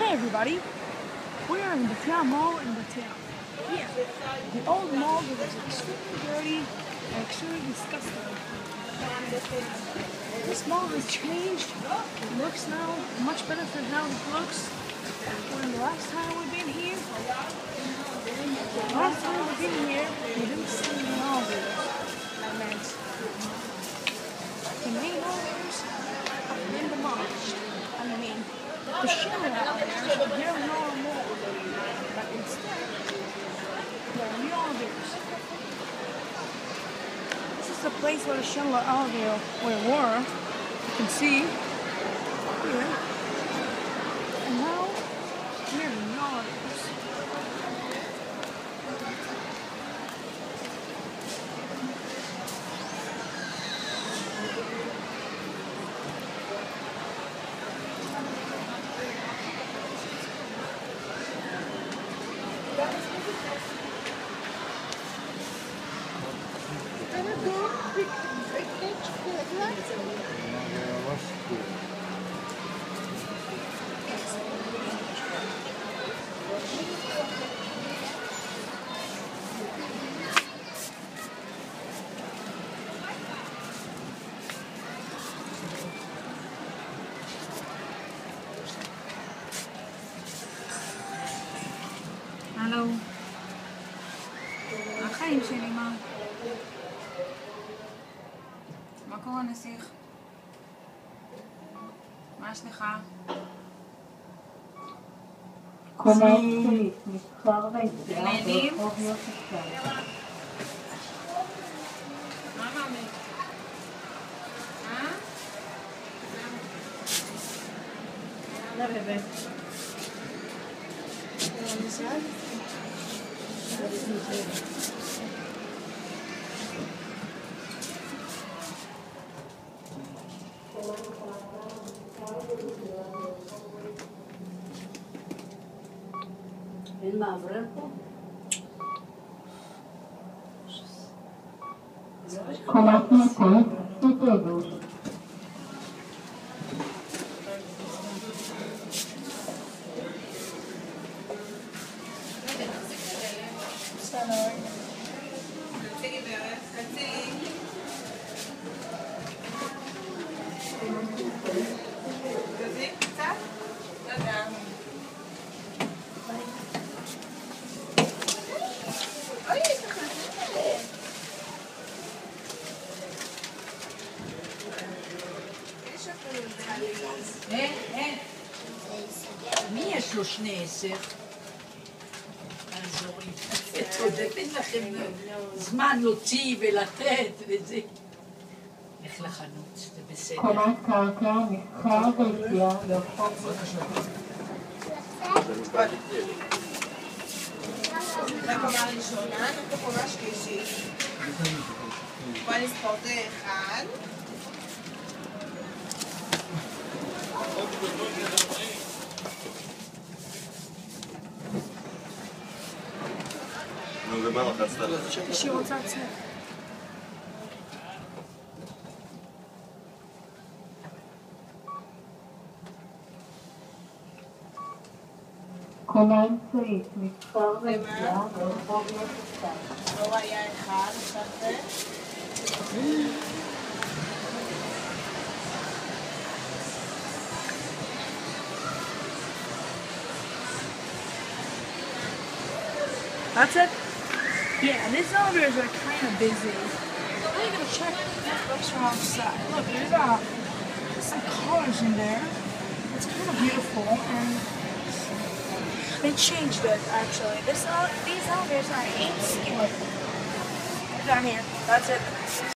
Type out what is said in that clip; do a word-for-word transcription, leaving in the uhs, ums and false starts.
Hi everybody, we are in Bat Yam Mall in Bat Yam. Here, the old mall that was extremely dirty and extremely disgusting. This mall has changed. It looks now much better than how it looks when the last time we've been here. The last time we've been here, we didn't see the elevators. That meant the main elevators have been demolished. I mean, the schindler elevators, they're no more. But instead, there are new elevators. This is the place where the schindler elevator were. You can see here. And now, we have new elevators. הלו, החיים שלי, מה? מה קורה נסיך? מה יש לך? קונה אצלית, מסחר ויציאה ברחוב יוסף. מה מאמי? אה? לא בבית. אין מעברר פה? קומת נקוד, תתגוש. תציגי בערך, תציגי. תציגי קצת? תודה. אוי, אין, אין. מי יש לו שני עשר? לעזור לי. אין לכם זמן להוציא ולתת וזה. לך לחנות, זה בסדר. קומת קרקע, מסחר ויציאה ברחוב יוסף. בקומה הראשונה, בקומה השלישית. בוא נספור את אחד. נו, זה מה לחצת? שהיא רוצה לצאת. קונה אמצעית, מסחר ויציאה ברחוב יוסף. לא היה אחד, עכשיו זה. That's it? Yeah, these elevators are kind of busy. Now you gotta check what looks from outside. Look, there's uh, some colors in there. It's kind of beautiful, and they changed it actually. This uh, these elevators are eight skillet. Down here. That's it.